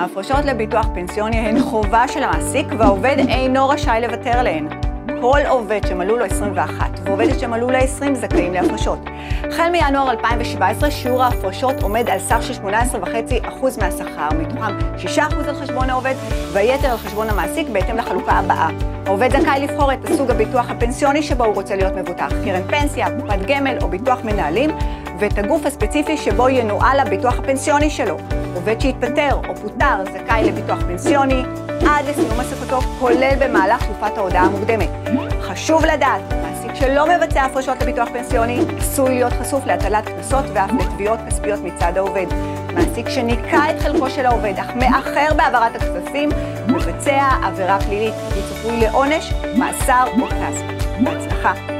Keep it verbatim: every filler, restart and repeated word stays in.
ההפרשות לביטוח פנסיוני הן חובה של המעסיק והעובד אינו רשאי לוותר עליהן. כל עובד שמלאו לו עשרים ואחת ועובדת שמלאו לה עשרים זכאים להפרשות. החל מינואר אלפיים שבע עשרה שיעור ההפרשות עומד על סך של שמונה עשרה נקודה חמש אחוז מהשכר, מתוכם שישה אחוז על חשבון העובד והיתר על חשבון המעסיק בהתאם לחלוקה הבאה. העובד זכאי לבחור את הסוג הביטוח הפנסיוני שבו הוא רוצה להיות מבוטח, קרן פנסיה, קופת גמל או ביטוח מנהלים, ואת הגוף הספציפי שבו ינוהל הביטוח הפנסיוני שלו. עובד שהתפטר או פוטר זכאי לביטוח פנסיוני עד לסיום העסקתו, כולל במהלך תקופת ההודעה המוקדמת. חשוב לדעת, מעסיק שלא מבצע הפרשות לביטוח פנסיוני עשוי להיות חשוף להטלת קנסות ואף לתביעות כספיות מצד העובד. מעסיק שניקה את חלקו של העובד אך מאחר בהעברת הכספים מבצע עבירה פלילית, הוא צפוי לעונש, מאסר או קנס. בהצלחה.